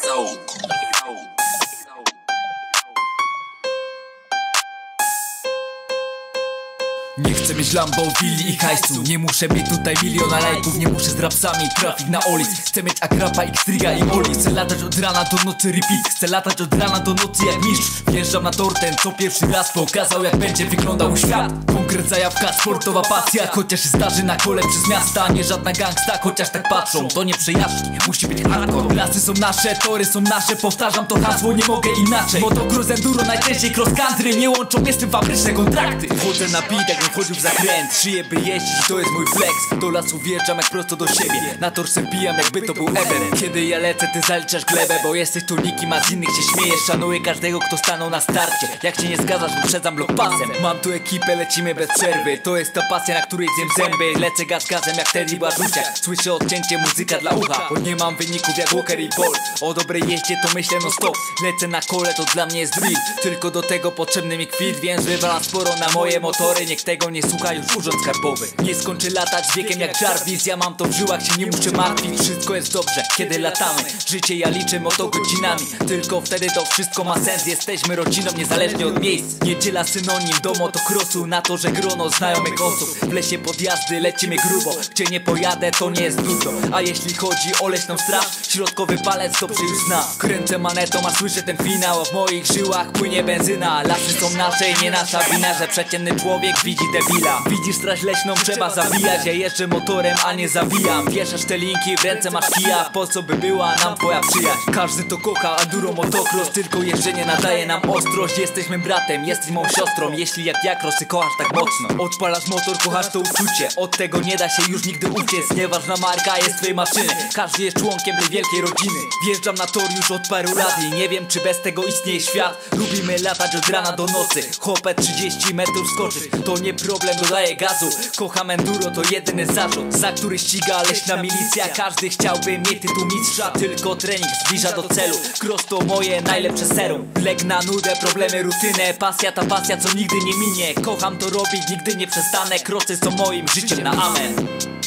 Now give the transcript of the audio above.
Nie chcę mieć Lambo, willi i hajsu. Nie muszę mieć tutaj miliona lajków. Nie muszę z rapsami trafić na olis. Chcę mieć Agrapa, X-Triga i Oli. Chcę latać od rana do nocy repeat. Chcę latać od rana do nocy jak mistrz. Wjeżdżam na tor ten, co pierwszy raz pokazał, jak będzie wyglądał świat. Konkret, zajawka, sportowa pasja. Chociaż się zdarzy na kole przez miasta. Nie żadna gangsta, chociaż tak patrzą. To nie przejażdżki, musi być hardcore. Lasy są nasze, tory są nasze. Powtarzam to hasło, nie mogę inaczej. Motocross, enduro, najczęściej cross country. Nie łączą mnie z tym fabryczne kontrakty. Wchodzę na beat, jak wchodził w zakręt. Szyję by jeździć, to jest mój flex. Do lasu wjeżdżam jak prosto do siebie. Na tor se wbijam, jakby to był Everett. Kiedy ja lecę, ty zaliczasz glebę, bo jesteś tu nikim, a z innych się śmiejesz. Szanuję każdego, kto stanął na starcie. Jak się nie zgadzasz, wyprzedzam blok pasem. Mam tu ekipę, lecimy bez przerwy. To jest ta pasja, na której zjem zęby. Lecę gaz-gazem jak Teddy Błażuciak. Słyszę odcięcie, muzyka dla ucha. Bo nie mam wyników jak Walker i Bolt. O dobrej jeździe to myślę no stop. Lecę na kole, to dla mnie jest drill. Tylko do tego potrzebny mi kwit, więc wywalam sporo na moje motory. Niech tego nie słucha już urząd skarbowy. Nie skończy latać z wiekiem jak Jarvis. Ja mam to w żyłach, się nie muszę martwić. Wszystko jest dobrze, kiedy latamy. Życie ja liczę moto godzinami. Tylko wtedy to wszystko ma sens. Jesteśmy rodziną niezależnie od miejsc. Niedziela synonim do motocrossu. Na to, że grono znajomych osób. W lesie podjazdy, lecimy grubo. Gdzie nie pojadę, to nie jest dużo. A jeśli chodzi o leśną straż, środkowy palec dobrze już zna. Kręcę manetą, a słyszę ten finał. A w moich żyłach płynie benzyna. Lasy są nasze i nie nasza wina, że przeciętny człowiek widzi debila. Widzisz straż leśną, trzeba zawijać. Ja jeżdżę motorem, a nie zawijam. Wieszasz te linki, w ręce masz kija. Po co by była nam twoja przyjaźń? Każdy to kocha, enduro, motocross. Tylko jeżdżenie nadaje nam ostrość. Jesteśmy bratem, jesteś mą siostrą. Jeśli jak krosy kochasz tak mocno. Odpalasz motor, kochasz to uczucie. Od tego nie da się już nigdy uciec. Nieważna marka jest twojej maszyny. Każdy jest członkiem tej wielkiej rodziny. Wjeżdżam na tor już od paru lat i nie wiem, czy bez tego istnieje świat. Lubimy latać od rana do nocy. Hopę 30 metrów skoczyć, to nie problem, dodaję gazu. Kocham enduro, to jedyny zarzut, za który ściga leśna milicja. Każdy chciałby mieć tytuł mistrza, tylko trening zbliża do celu. Cross to moje najlepsze serum. Leg na nudę, problemy, rutynę. Pasja, ta pasja, co nigdy nie minie. Kocham to robić, nigdy nie przestanę. Crossy są moim życiem na amen.